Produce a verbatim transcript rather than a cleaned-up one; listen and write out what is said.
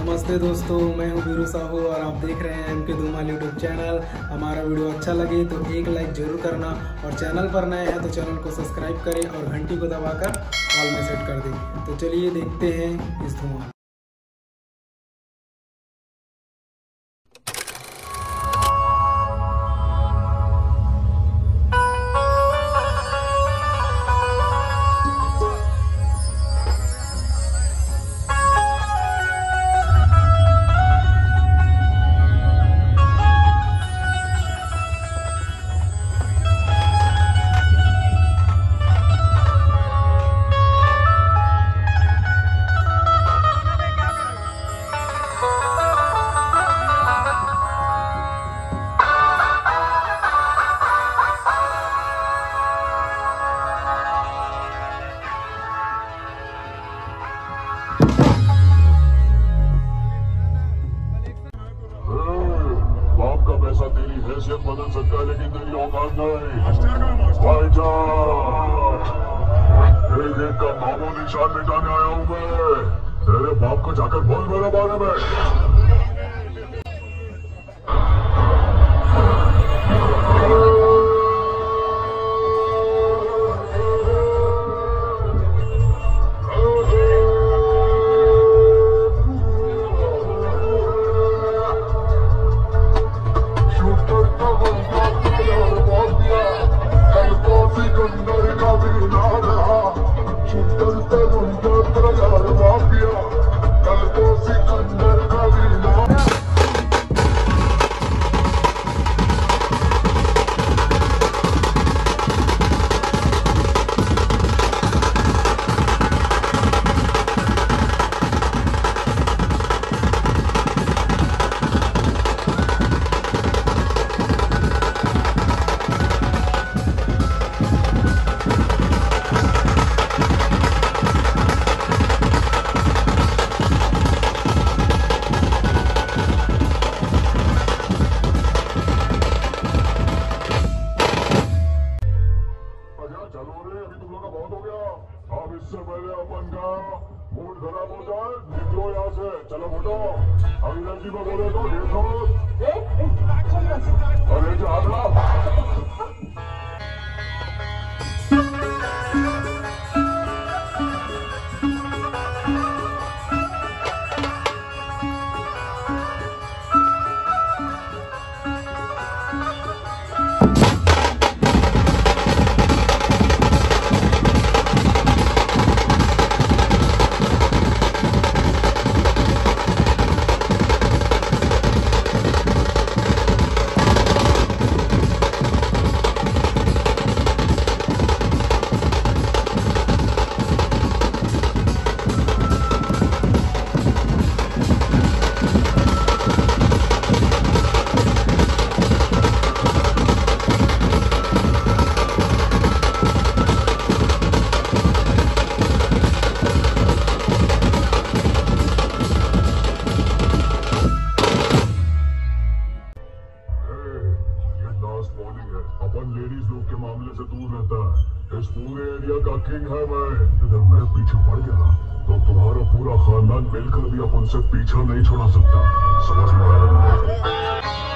नमस्ते दोस्तों, मैं हूं वीरू साहू और आप देख रहे हैं M K Dhumal YouTube channel. हमारा वीडियो अच्छा लगे तो एक लाइक जरूर करना और चैनल पर नए हैं तो चैनल को सब्सक्राइब करें और घंटी को दबाकर ऑल में सेट कर दें। तो चलिए देखते हैं इस धुआं। पैसा तेरी हैसियत बदल सकता है लेकिन तेरी औकात नहीं। भाईजान, एक एक का नामो निशान मिटाने आया हूँ मैं। तेरे बाप को जाकर बोल मेरे बारे में। इससे पहले अपन का मूड खराब हो जाए, निकलो यहाँ से। चलो फोटो अंग्रेजी में बोले तो देखो। अरे जो आगरा अपन लेडीज लोग के मामले से दूर रहता है। इस पूरे एरिया का किंग है मैं। अगर मैं पीछे पड़ गया तो तुम्हारा पूरा खानदान मिलकर भी अपन से पीछा नहीं छुड़ा सकता। समझ में आया?